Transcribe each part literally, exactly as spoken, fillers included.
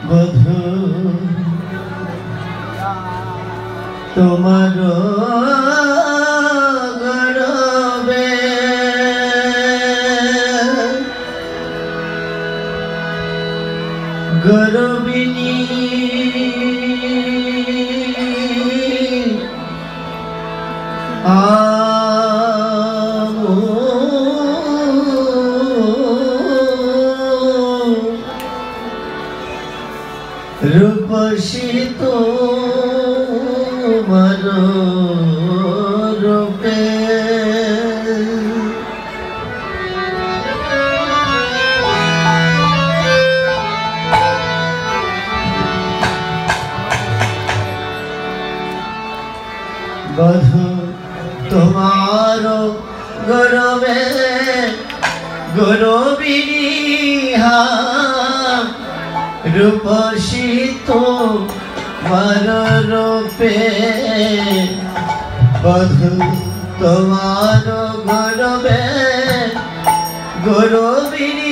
বধূ তোমার গরবে গরবিনী रूपसी तुम्हार रूपे बधू तुम्हार गौरवे गौरविनी रूपसी तुम्हार रूपे बधू तुम्हार गौरवे गौरविनी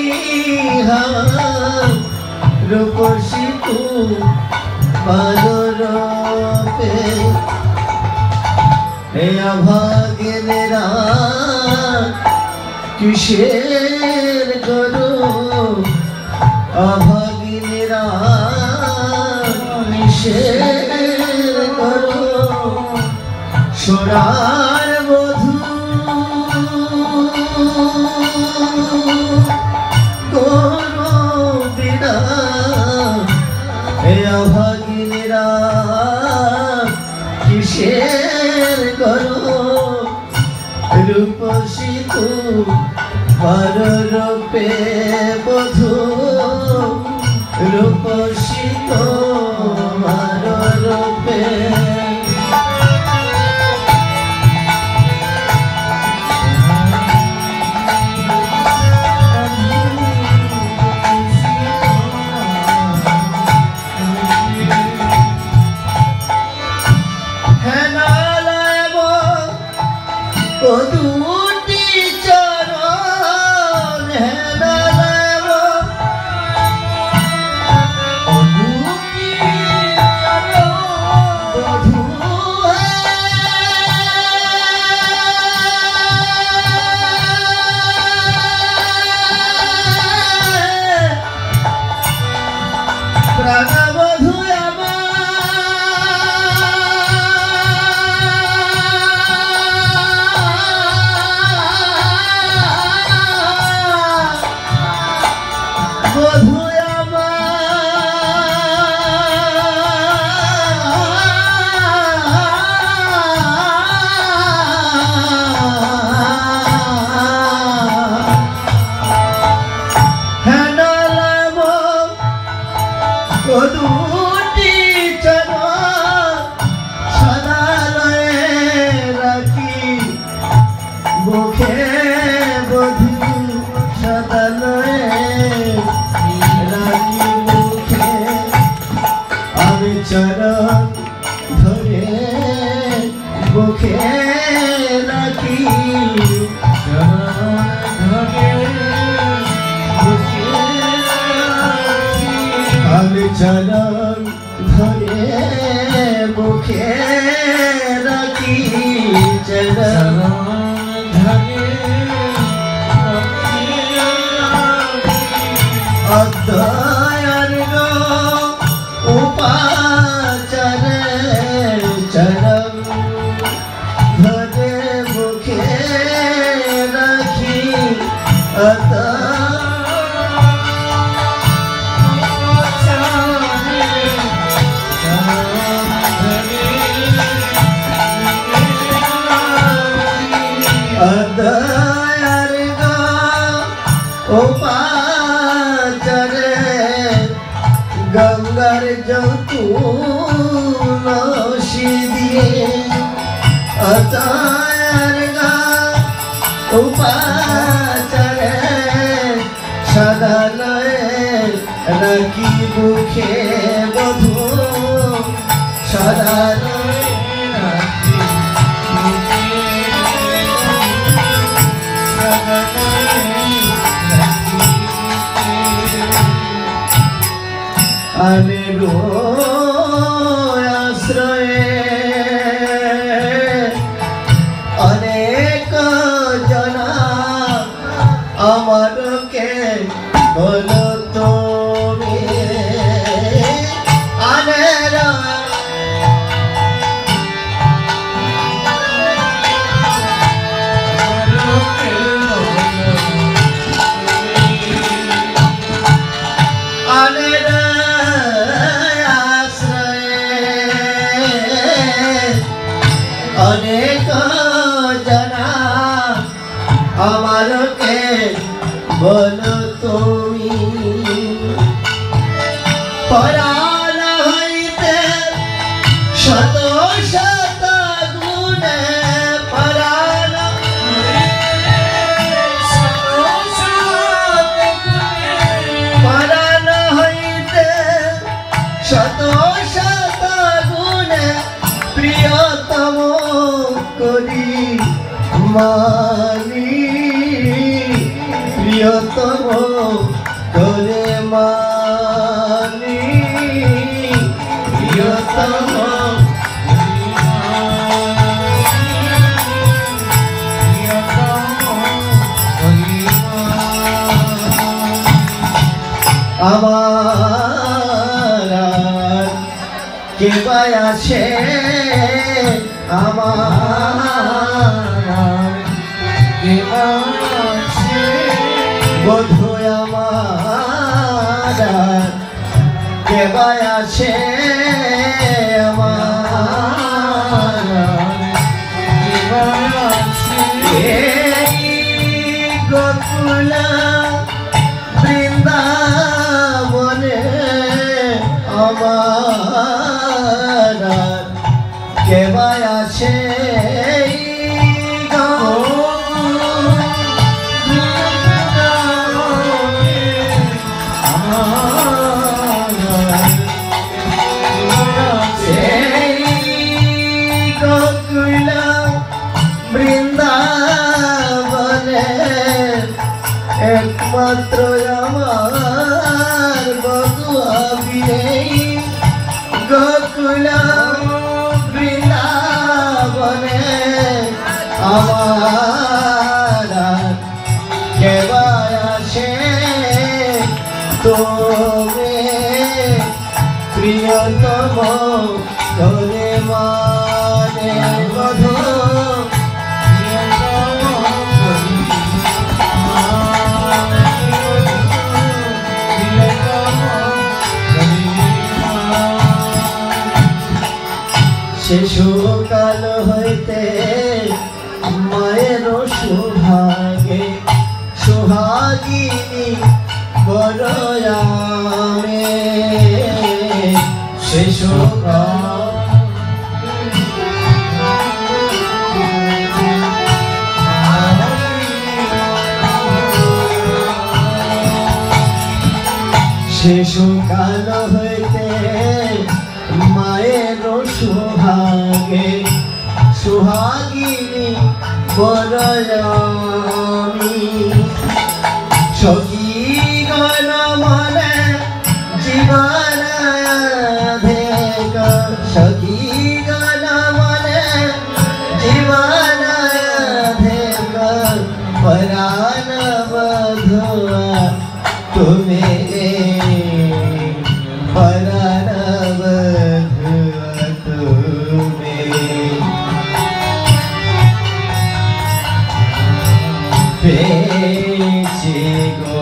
रूपसी तुम्हार रूपे हे अभागिनेरा किसेर गुरु अभागिनेरा किसेर गुरु सोनार बधू गौरबिना हे अभागिनेरा किसेर गुरु रूपसी तुम्हार रूपे बधू रूपसी तुम्हार रूपे चरण धरे बुखे राखी चरण धरे चरण धरे बुखे राखी चरण धरे अद्वयर गो उपाचरे चरण धरे बुखे राखी अद्वयर गो उपाचरे गंगार जतुन दिए अतायर गा उपाचरे सदा लये राखी बुखे बधू सदा लये राखी আনেরো আশ্রয়ে অনেক জনা আমারকে বলো তুমি আনেরা আনেরা অনেক জনা আমারকে বলো তুমি পরাণ হইতে শত শত গুণে পরাণ পরাণ হইতে শত শত গুণে প্রিয়তম করি মানি প্রিয়তম করে মানি প্রিয়তম আমার কে ভাই আছে আমার কে আছে বধু আমার কে ভাই আছে আমার কে ভাই আছে গোকুল বৃন্দাবনে আমার কে ভাই আছে বৃন্দাবনে একমাত্র আমার বধুয়া গোকুল বৃন্দাবনে আমার কে ভাই আছে তুমি প্রিয়তম ধরে মানে বধূ শিশুকাল হইতে মায়ের সুভাগে সুহাগিনী বড়য়ামে শিশুকাল শিশুকাল হইতে মায়ের সুহাগে সুহাগিনী বড়য়ামি সখী গণ মনে জীবন ধেক সখী গণ মনে জীবন ধেক পরাণ বধুয়া তুমি পরাণ বধুয়া তুমি পেয়েছি গো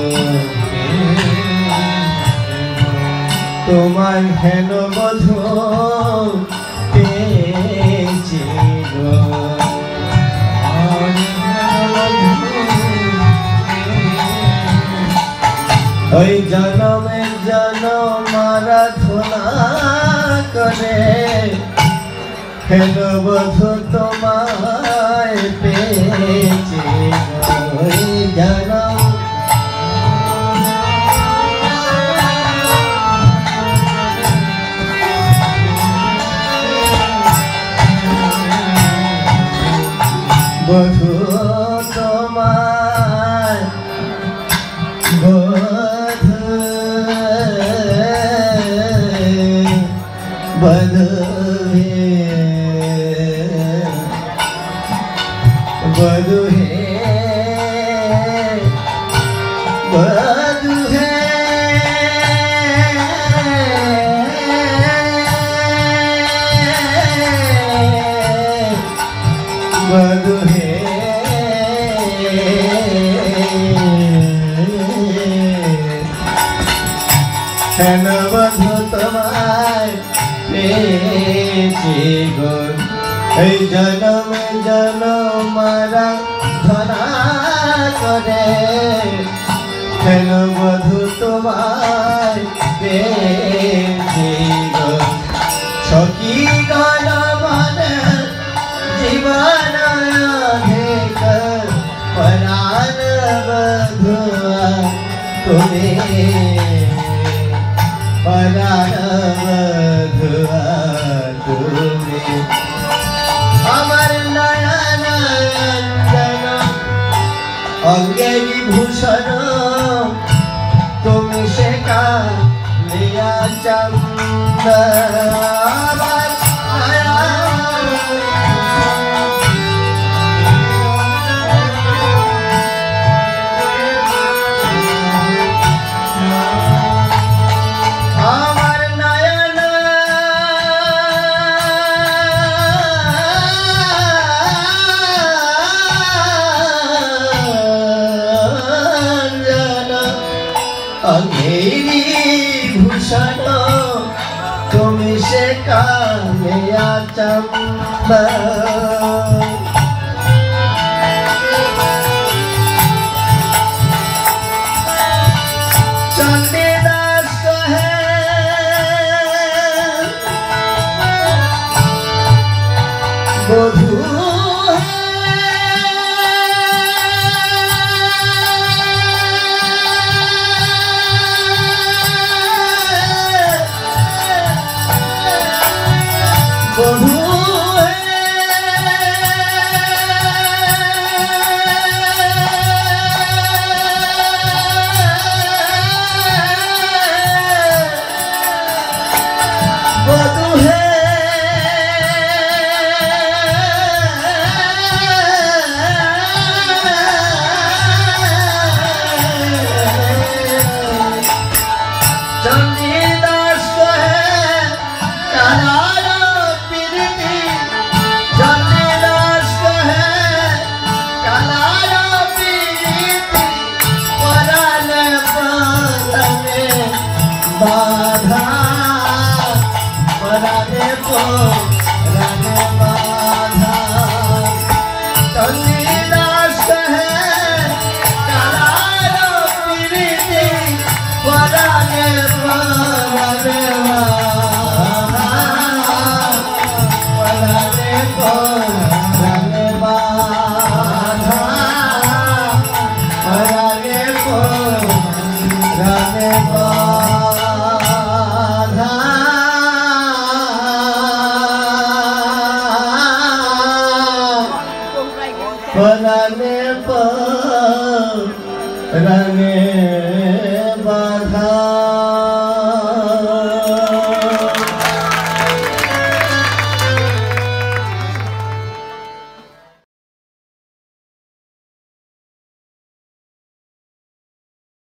তোমার হেন বধূ পেয়েছি গো ওই জনমে জনম আরাধনা করে হেন বধূ তোমায় পেয়েছি ওই জনম বধূ তোমায় বধূ কেন বধু তোমায় পেয়েছি গো এই জনমে জনম মারা ধরা করে কেন বধু তোমায় পেয়েছি গো সখী গণ মনে জীবন অধিক পরাণ বধুয়া তুমি পরাণ বধুয়া তুমি আমার নয়ন নন্দন অঙ্গেরি ভূষণ তুমি সে কালিয়া চন্দ अंधेरी भूषण तुम से कालिया चंबा चंडीदास है बधू बधू बधू है चंडीदास को है काला चंडीदास को है काला परान पराने बाधा पराने पराने बाधा चंडीदास को है काला पराने पराने पराने पराने